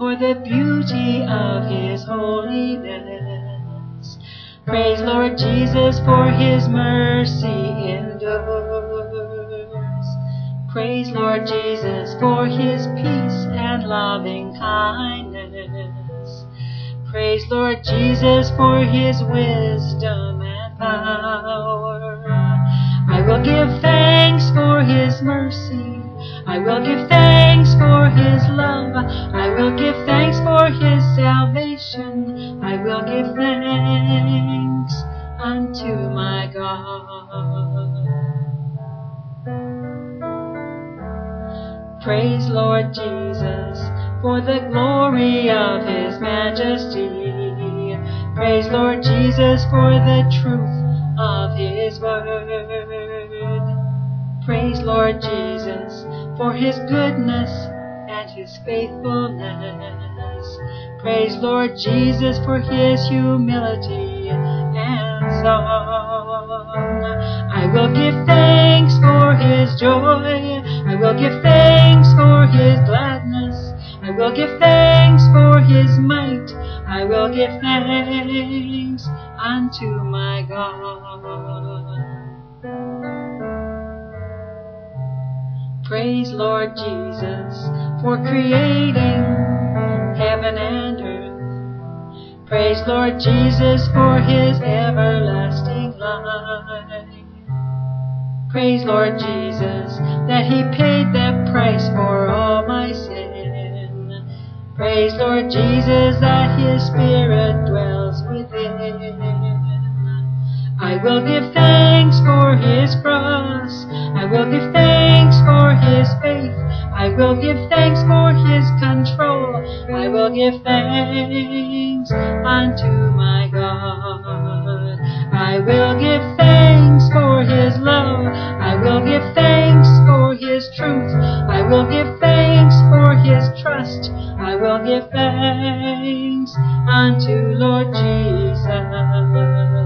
for the beauty of his holiness. Praise Lord Jesus, for his mercy endures. Praise Lord Jesus, for his peace and loving kindness. Praise Lord Jesus, for his wisdom and power. I will give thanks for his mercy. I will give thanks for his love. I will give thanks for his salvation. I will give thanks unto my God. Praise Lord Jesus, for the glory of his majesty. Praise Lord Jesus, for the truth of his word. Praise Lord Jesus, for his goodness and his faithfulness. Praise Lord Jesus, for his humility and song. I will give thanks for his joy. I will give thanks for his gladness. I will give thanks for his might. I will give thanks unto my God. Praise Lord Jesus, for creating heaven and earth. Praise Lord Jesus, for his everlasting life. Praise Lord Jesus, that he paid the price for all my sin. Praise Lord Jesus, that his Spirit dwells within. I will give thanks for his cross. I will give thanks for his faith. I will give thanks for his control. I will give thanks unto my God. I will give thanks for his love. I will give thanks for his truth. I will give thanks for his trust. I will give thanks unto Lord Jesus.